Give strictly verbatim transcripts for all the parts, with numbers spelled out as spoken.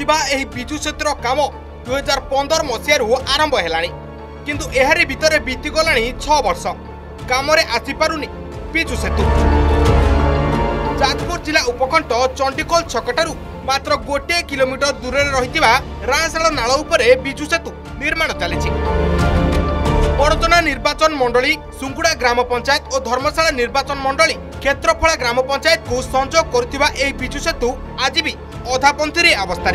थिबा एही बिजु सेतुर काम दुई हजार पंदर मसीह आरंभ हेलानी किंतु एहारी भितरे बीती गलानी छह वर्ष कामरे आसी पारुनी बिजु सेतु। जाजपुर जिला उपकंठ चंडीखोल छकटारू मात्र गोटे किलोमीटर दूर रहिथिबा राणसाल नाल उपरे बिजु सेतु निर्माण चलिछि। बड़जना निर्वाचन मंडली सुंगुड़ा ग्राम पंचायत और धर्मशाला निर्वाचन मंडली क्षेत्रफला ग्राम पंचायत को संजोग करथिबा एही बिजु सेतु आज भी अधापंथी अवस्था।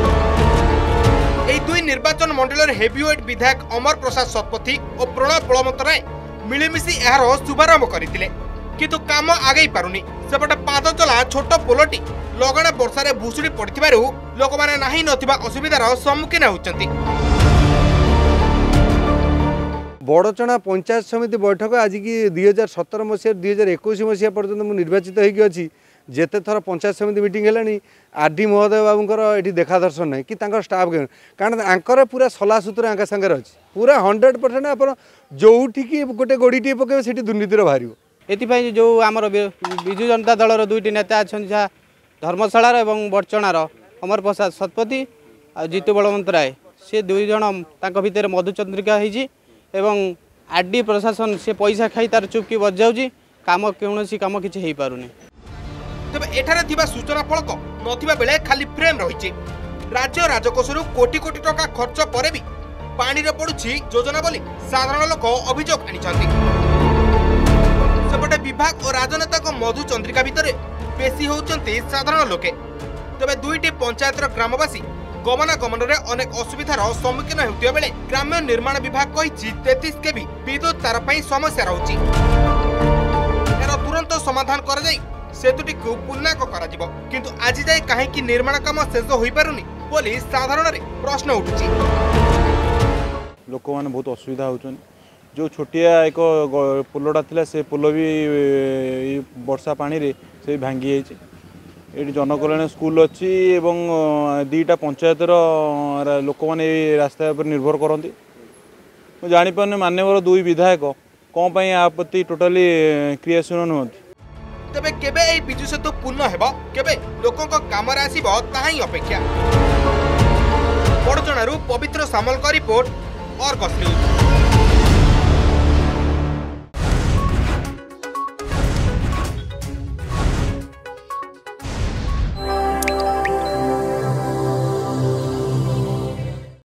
दुई निर्वाचन मंडल हेवीवेट विधायक अमर प्रसाद शतपथी और प्रणय बलवंत राय मिलमिशी यार शुभारंभ करथिले किंतु काम आगे पारुनी। सेपटे पाद चला छोट पोलटी लगना वर्षा भुशुड़ी पड़थिबारु लोक माने नाही नथिबा असुविधार सम्मुखीन होउचंती। बड़चणा पंचायत समिति बैठक आज की दुई हजार सतर मसीह दुई हजार एक मसीहा पर्यटन मुझे निर्वाचित होगी जेते थर पंचायत समिति मीटिंग है आरडी महोदय बाबूर ये देखा दर्शन नहीं कि स्टाफ कारण आंकर पूरा सला सुतरा आंका सागर अच्छी पूरा हंड्रेड परसेंट आप जो गोटे गोड़ीटे पकड़े से दुर्नीतिर बाहर। ये जो आमर विजु जनता दल दुईट नेता अच्छा जहाँ धर्मशालार और बड़चणार अमर प्रसाद शतपथी और जीतू बलवंत राय सी दुई जन भितर मधुचंद्रिका होती एवं आरडी प्रशासन से पैसा खाई तार चुपकी बज जाऊँगी काम कौन कम किसी हो पारुनी। तेबे एठारे थिबा सूचना फलक नथिबा बेले खाली फ्रेम रहिछि। राज्य राजकोषरु कोटी कोटी टका खर्च परे भी पानी रे पडुछि योजना बोली साधारण लोक अभियोग आनिछन्ति। सेपटे विभाग और राजनेता को मधु चंद्रिका भितरे बेसी होउछन्ति साधारण लोके। तेबे दुईटी पंचायतर ग्रामवासी गमनागमन रे अनेक असुविधार सम्मुखीन हेउतिबा बेले ग्राम्य निर्माण विभाग कहिछि तैंतीस केवी विद्युत तार पई समस्या रहुछि। एकर तुरंत समाधान कर जाई सेतुटी को पूर्णांक करा जिवो किंतु आज जाए कहीं निर्माण काम शेष हो पारुनी बोली साधारण रे प्रश्न उठुछि। लोक माने बहुत असुविधा होछन जो छोटिया एक पोलटा थिला से पोल भी वर्षा पानी रे से भांगी जाइछि। एटी जनकल्याण स्कूल अच्छी एवं दीटा पंचायतर लोक माने रास्ता पर निर्भर करती। मुझे जापर मान्यवर दुई विधायक कौन पाई आ प्रति टोटाली क्रियाशील नुहति। तेबे केबे एही बिजु सेतु पूर्ण हेबो केबे लोकक कामरे आसीबो ताही अपेक्षा। बड़चणारू पवित्र सामल का रिपोर्ट, अर्गस न्यूज।